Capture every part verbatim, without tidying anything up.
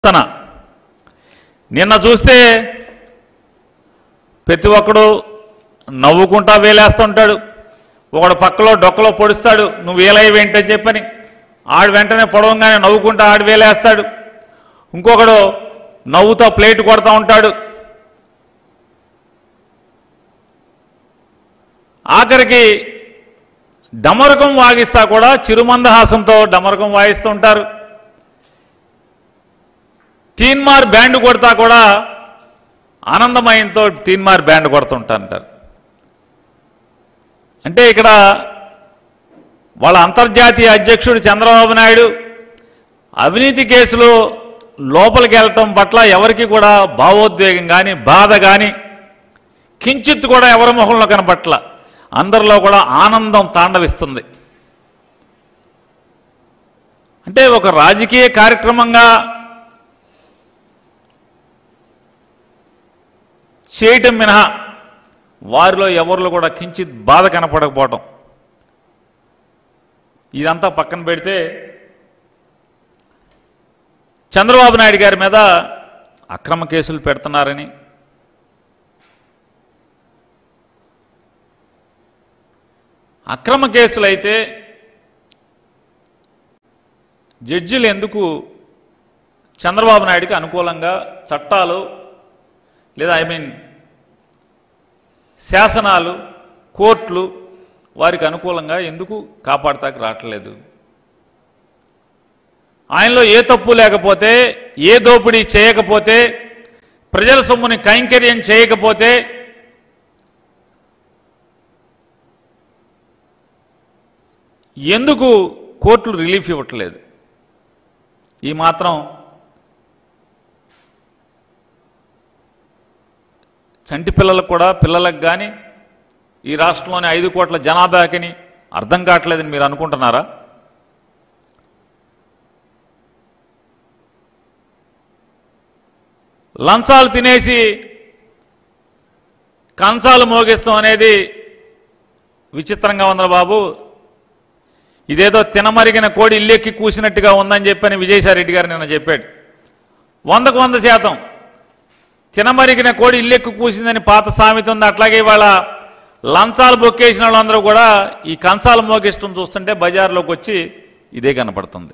తన నిన్న చూస్తే ప్రతి ఒక్కడు నవ్వుకుంటా వేలేస్తుంటాడు. ఒకడు పక్కలో డొక్కలో పొడుస్తాడు, నువ్వు వేలయ్యేంటని చెప్పని. ఆడు వెంటనే పొడవంగానే నవ్వుకుంటా ఆడు వేలేస్తాడు. ఇంకొకడు నవ్వుతో ప్లేట్ కొడతా ఉంటాడు. ఆఖరికి డమరకం వాగిస్తా కూడా చిరుమందహాసంతో డమరకం వాయిస్తూ ఉంటారు. తీన్మార్ బ్యాండ్ కొడతా కూడా ఆనందమయంతో తీన్మార్ బ్యాండ్ కొడుతుంటారు. అంటే ఇక్కడ వాళ్ళ అంతర్జాతీయ అధ్యక్షుడు చంద్రబాబు నాయుడు అవినీతి కేసులో లోపలికి వెళ్ళటం పట్ల ఎవరికి కూడా భావోద్వేగం కానీ బాధ కానీ కించిత్ కూడా ఎవరి మొహంలో కనపట్ల, అందరిలో కూడా ఆనందం తాండవిస్తుంది. అంటే ఒక రాజకీయ కార్యక్రమంగా చేయటం మినహా వారిలో ఎవరిలో కూడా కించిత్ బాధ కనపడకపోవటం, ఇదంతా పక్కన పెడితే చంద్రబాబు నాయుడు గారి మీద అక్రమ కేసులు పెడుతున్నారని, అక్రమ కేసులు అయితే జడ్జిలు ఎందుకు చంద్రబాబు నాయుడికి అనుకూలంగా చట్టాలు లేదా ఐ మీన్ శాసనాలు కోర్టులు వారికి అనుకూలంగా ఎందుకు కాపాడతాకి రావట్లేదు? ఆయనలో ఏ తప్పు లేకపోతే, ఏ దోపిడీ చేయకపోతే, ప్రజల సొమ్ముని కైంకర్యం చేయకపోతే ఎందుకు కోర్టులు రిలీఫ్ ఇవ్వట్లేదు? ఈ మాత్రం చంటి పిల్లలకు కూడా పిల్లలకు కానీ ఈ రాష్ట్రంలోని ఐదు కోట్ల జనాభాకిని అర్థం కావట్లేదని మీరు అనుకుంటున్నారా? లంచాలు తినేసి కంచాలు మోగిస్తాం అనేది విచిత్రంగా ఉంది బాబు. ఇదేదో తినమరిగిన కోడి ఇల్లెక్కి కూసినట్టుగా ఉందని చెప్పని విజయసాయిరెడ్డి గారు నిన్న చెప్పాడు. వందకు వంద శాతం తినమరిగిన కోడి ఇల్లెక్కు కూసిందని పాత సామెత ఉంది. అట్లాగే ఇవాళ లంచాలు బొక్కేసిన వాళ్ళందరూ కూడా ఈ కంచాలు మోగిష్టం చూస్తుంటే బజార్లోకి వచ్చి ఇదే కనపడుతుంది.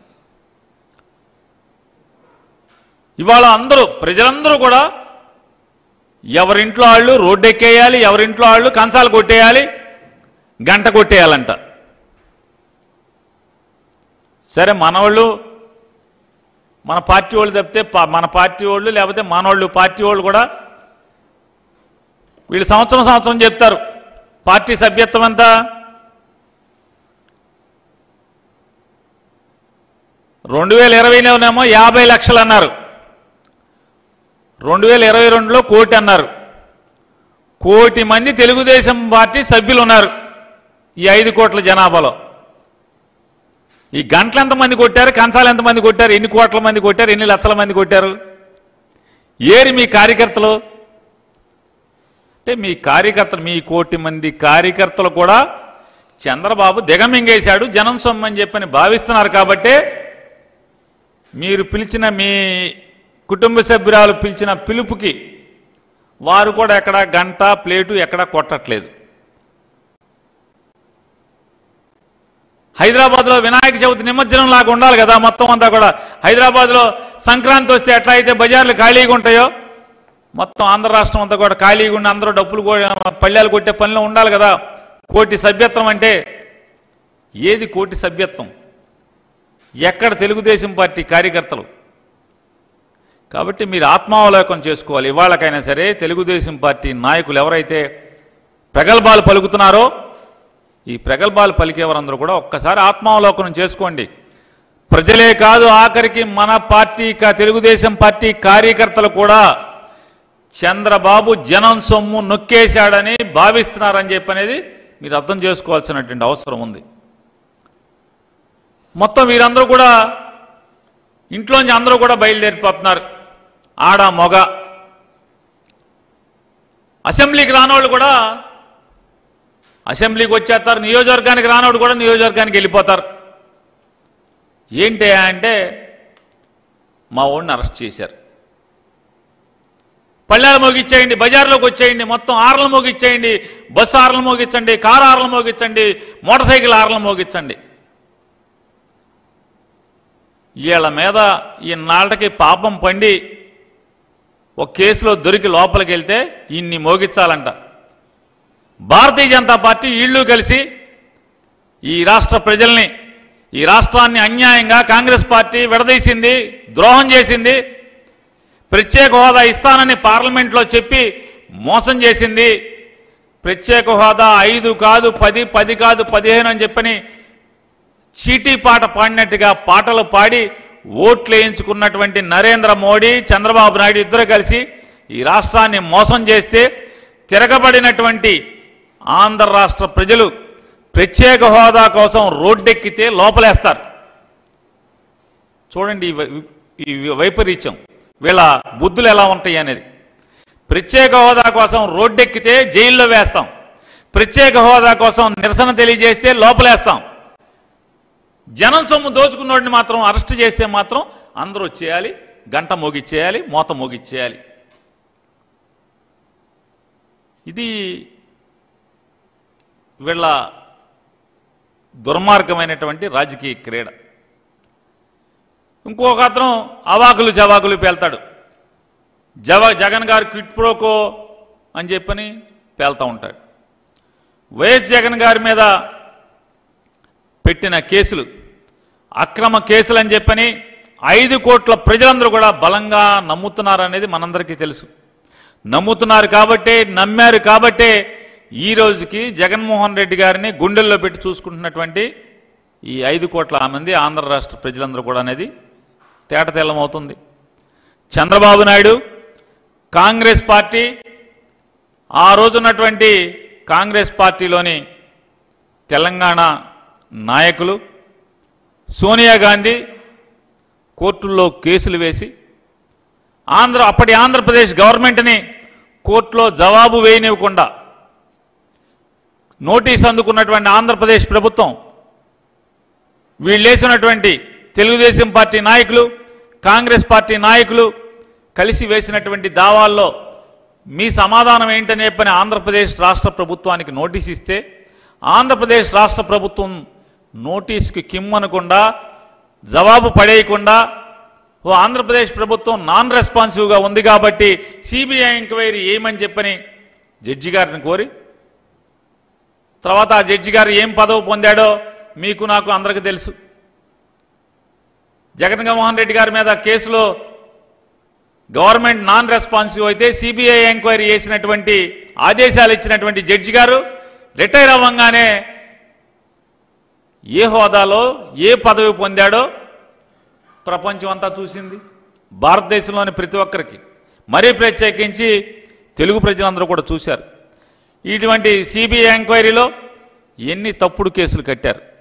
ఇవాళ అందరూ ప్రజలందరూ కూడా ఎవరింట్లో వాళ్ళు రోడ్డు ఎక్కేయాలి, ఎవరింట్లో వాళ్ళు కంచాలు కొట్టేయాలి, గంట కొట్టేయాలంట. సరే మనవాళ్ళు మన పార్టీ వాళ్ళు తప్పితే మన పార్టీ వాళ్ళు లేకపోతే మనవాళ్ళు పార్టీ వాళ్ళు కూడా వీళ్ళు సంవత్సరం సంవత్సరం చెప్తారు పార్టీ సభ్యత్వం అంతా రెండు వేల ఇరవైలోనేమో యాభై లక్షలు అన్నారు, రెండు వేల ఇరవై రెండులో కోటి అన్నారు. కోటి మంది తెలుగుదేశం పార్టీ సభ్యులు ఉన్నారు ఈ ఐదు కోట్ల జనాభాలో. ఈ గంటలు ఎంతమంది కొట్టారు, కంచాలు ఎంతమంది కొట్టారు, ఎన్ని కోట్ల మంది కొట్టారు, ఎన్ని లక్షల మంది కొట్టారు? ఏరి మీ కార్యకర్తలు? అంటే మీ కార్యకర్తలు, మీ కోటి మంది కార్యకర్తలు కూడా చంద్రబాబు దిగమింగేశాడు జనం సొమ్మని చెప్పని భావిస్తున్నారు. కాబట్టే మీరు పిలిచిన మీ కుటుంబ సభ్యురాలు పిలిచిన పిలుపుకి వారు కూడా ఎక్కడ గంట ప్లేటు ఎక్కడ కొట్టట్లేదు. హైదరాబాద్లో వినాయక చవితి నిమజ్జనం లాగా ఉండాలి కదా మొత్తం అంతా కూడా. హైదరాబాద్లో సంక్రాంతి వస్తే ఎట్లా అయితే బజార్లు ఖాళీగా ఉంటాయో మొత్తం ఆంధ్ర రాష్ట్రం అంతా కూడా ఖాళీగా ఉండి అందరూ డబ్బులు పళ్ళాలు కొట్టే పనిలో ఉండాలి కదా. కోటి సభ్యత్వం అంటే ఏది కోటి సభ్యత్వం? ఎక్కడ తెలుగుదేశం పార్టీ కార్యకర్తలు? కాబట్టి మీరు ఆత్మావలోకం చేసుకోవాలి. ఇవాళకైనా సరే తెలుగుదేశం పార్టీ నాయకులు ఎవరైతే ప్రగల్భాలు పలుకుతున్నారో ఈ ప్రగల్భాలు పలికేవారందరూ కూడా ఒక్కసారి ఆత్మావలోకనం చేసుకోండి. ప్రజలే కాదు ఆఖరికి మన పార్టీ తెలుగుదేశం పార్టీ కార్యకర్తలు కూడా చంద్రబాబు జనం సొమ్ము నొక్కేశాడని భావిస్తున్నారని చెప్పనేది మీరు అర్థం చేసుకోవాల్సినటువంటి అవసరం ఉంది. మొత్తం వీరందరూ కూడా ఇంట్లోంచి అందరూ కూడా బయలుదేరిపోతున్నారు, ఆడ మొగ. అసెంబ్లీకి రానోళ్ళు కూడా అసెంబ్లీకి వచ్చేస్తారు, నియోజకవర్గానికి రానోడు కూడా నియోజకవర్గానికి వెళ్ళిపోతారు. ఏంటి అంటే మా వాడిని అరెస్ట్ చేశారు. పళ్ళాలు మోగిచ్చేయండి, బజార్లోకి వచ్చేయండి, మొత్తం ఆర్లు మోగిచ్చేయండి, బస్సు ఆర్లు మోగించండి, కారు ఆర్లు మోగించండి, మోటార్ సైకిల్ ఆర్లు మోగించండి. వీళ్ళ మీద ఈ నాళ్ళకి పాపం పండి ఒక కేసులో దొరికి లోపలికి వెళ్తే ఇన్ని మోగించాలంట. భారతీయ జనతా పార్టీ వీళ్ళు కలిసి ఈ రాష్ట్ర ప్రజల్ని, ఈ రాష్ట్రాన్ని అన్యాయంగా కాంగ్రెస్ పార్టీ విడదీసింది, ద్రోహం చేసింది, ప్రత్యేక హోదా ఇస్తానని పార్లమెంట్లో చెప్పి మోసం చేసింది. ప్రత్యేక హోదా ఐదు కాదు పది, పది కాదు పదిహేను అని చెప్పని చీటీ పాట పాడినట్టుగా పాటలు పాడి ఓట్లు వేయించుకున్నటువంటి నరేంద్ర మోడీ, చంద్రబాబు నాయుడు ఇద్దరు కలిసి ఈ రాష్ట్రాన్ని మోసం చేస్తే తిరగబడినటువంటి ఆంధ్ర రాష్ట్ర ప్రజలు ప్రత్యేక హోదా కోసం రోడ్డెక్కితే లోపలేస్తారు. చూడండి ఈ వైపరీత్యం, వీళ్ళ బుద్ధులు ఎలా ఉంటాయి అనేది. ప్రత్యేక హోదా కోసం రోడ్డెక్కితే జైల్లో వేస్తాం, ప్రత్యేక హోదా కోసం నిరసన తెలియజేస్తే లోపలేస్తాం. జనం సొమ్ము దోచుకున్నోడిని మాత్రం అరెస్ట్ చేస్తే మాత్రం అందరూ వచ్చేయాలి, గంట మోగిచ్చేయాలి, మోత మోగిచ్చేయాలి. ఇది వీళ్ళ దుర్మార్గమైనటువంటి రాజకీయ క్రీడ. ఇంకొక అతను అవాకులు జవాకులు పేల్తాడు. జవ జగన్ గారు క్విట్ ప్రోకో అని చెప్పని పేల్తూ ఉంటాడు. వైఎస్ జగన్ గారి మీద పెట్టిన కేసులు అక్రమ కేసులు అని చెప్పని ఐదు కోట్ల ప్రజలందరూ కూడా బలంగా నమ్ముతున్నారనేది మనందరికీ తెలుసు. నమ్ముతున్నారు కాబట్టే, నమ్మారు కాబట్టే ఈ రోజుకి జగన్మోహన్ రెడ్డి గారిని గుండెల్లో పెట్టి చూసుకుంటున్నటువంటి ఈ ఐదు కోట్ల మంది ఆంధ్ర రాష్ట్ర ప్రజలందరూ కూడా అనేది తేటతెల్లమవుతుంది. చంద్రబాబు నాయుడు, కాంగ్రెస్ పార్టీ, ఆ రోజున్నటువంటి కాంగ్రెస్ పార్టీలోని తెలంగాణ నాయకులు, సోనియా గాంధీ కోర్టుల్లో కేసులు వేసి ఆంధ్ర అప్పటి ఆంధ్రప్రదేశ్ గవర్నమెంట్ని కోర్టులో జవాబు వేయనివ్వకుండా నోటీస్ అందుకున్నటువంటి ఆంధ్రప్రదేశ్ ప్రభుత్వం, వీళ్ళేసినటువంటి తెలుగుదేశం పార్టీ నాయకులు, కాంగ్రెస్ పార్టీ నాయకులు కలిసి వేసినటువంటి దావాల్లో మీ సమాధానం ఏంటనే చెప్పని ఆంధ్రప్రదేశ్ రాష్ట్ర ప్రభుత్వానికి నోటీస్ ఇస్తే ఆంధ్రప్రదేశ్ రాష్ట్ర ప్రభుత్వం నోటీస్కి కిమ్మనకుండా, జవాబు పడేయకుండా, ఓ ఆంధ్రప్రదేశ్ ప్రభుత్వం నాన్ రెస్పాన్సివ్గా ఉంది కాబట్టి సిబిఐ ఎంక్వైరీ ఏమని చెప్పని జడ్జి గారిని కోరి, తర్వాత ఆ జడ్జి గారు ఏం పదవి పొందాడో మీకు నాకు అందరికీ తెలుసు. జగన్మోహన్ రెడ్డి గారి మీద కేసులో గవర్నమెంట్ నాన్ రెస్పాన్సివ్ అయితే సిబిఐ ఎంక్వైరీ చేసినటువంటి ఆదేశాలు ఇచ్చినటువంటి జడ్జి గారు రిటైర్ అవ్వగానే ఏ హోదాలో ఏ పదవి పొందాడో ప్రపంచం అంతా చూసింది. భారతదేశంలోని ప్రతి ఒక్కరికి, మరీ ప్రత్యేకించి తెలుగు ప్రజలందరూ కూడా చూశారు. ఇటువంటి సిబిఐ ఎంక్వైరీలో ఎన్ని తప్పుడు కేసులు కట్టారు.